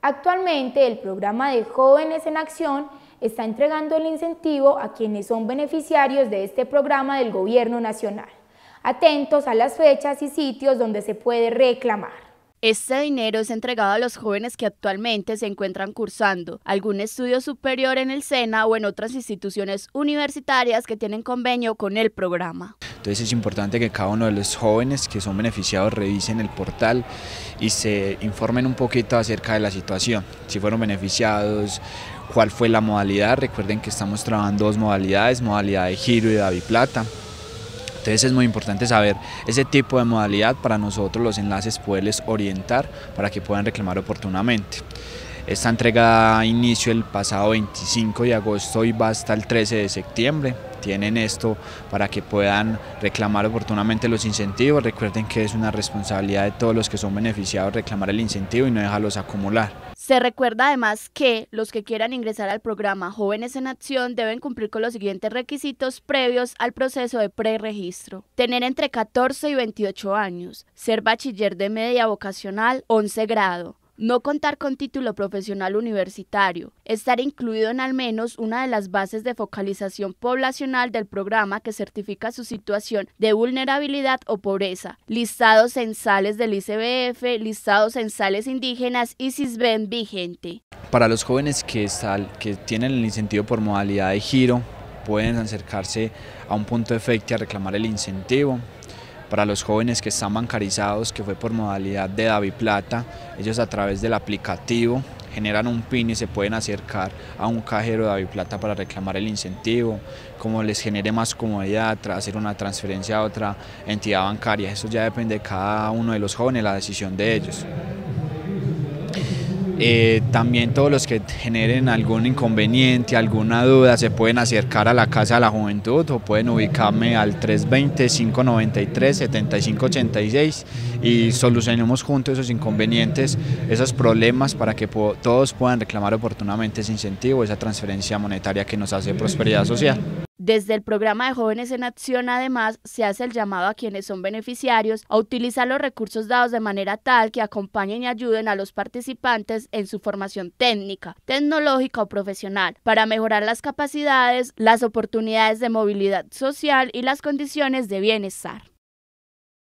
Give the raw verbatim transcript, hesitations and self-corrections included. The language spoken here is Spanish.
Actualmente, el programa de Jóvenes en Acción está entregando el incentivo a quienes son beneficiarios de este programa del Gobierno Nacional. Atentos a las fechas y sitios donde se puede reclamar. Este dinero es entregado a los jóvenes que actualmente se encuentran cursando algún estudio superior en el SENA o en otras instituciones universitarias que tienen convenio con el programa. Entonces es importante que cada uno de los jóvenes que son beneficiados revisen el portal y se informen un poquito acerca de la situación, si fueron beneficiados, cuál fue la modalidad. Recuerden que estamos trabajando dos modalidades, modalidad de giro y de Daviplata. Entonces es muy importante saber ese tipo de modalidad para nosotros los enlaces poderles orientar para que puedan reclamar oportunamente. Esta entrega da inicio el pasado veinticinco de agosto y va hasta el trece de septiembre. Tienen esto para que puedan reclamar oportunamente los incentivos. Recuerden que es una responsabilidad de todos los que son beneficiados reclamar el incentivo y no dejarlos acumular. Se recuerda además que los que quieran ingresar al programa Jóvenes en Acción deben cumplir con los siguientes requisitos previos al proceso de preregistro. Tener entre catorce y veintiocho años, ser bachiller de media vocacional once grado, no contar con título profesional universitario, estar incluido en al menos una de las bases de focalización poblacional del programa que certifica su situación de vulnerabilidad o pobreza, listados censales del I C B F, listados censales indígenas y SISBEN vigente. Para los jóvenes que, sal, que tienen el incentivo por modalidad de giro, pueden acercarse a un punto de efecto a reclamar el incentivo. Para los jóvenes que están bancarizados, que fue por modalidad de Daviplata, ellos a través del aplicativo generan un PIN y se pueden acercar a un cajero de Daviplata para reclamar el incentivo, como les genere más comodidad, hacer una transferencia a otra entidad bancaria. Eso ya depende de cada uno de los jóvenes, la decisión de ellos. Eh, también todos los que generen algún inconveniente, alguna duda, se pueden acercar a la Casa de la Juventud o pueden ubicarme al tres dos cero, cinco nueve tres, siete cinco ocho seis y solucionemos juntos esos inconvenientes, esos problemas para que todos puedan reclamar oportunamente ese incentivo, esa transferencia monetaria que nos hace prosperidad social. Desde el programa de Jóvenes en Acción, además, se hace el llamado a quienes son beneficiarios a utilizar los recursos dados de manera tal que acompañen y ayuden a los participantes en su formación técnica, tecnológica o profesional, para mejorar las capacidades, las oportunidades de movilidad social y las condiciones de bienestar.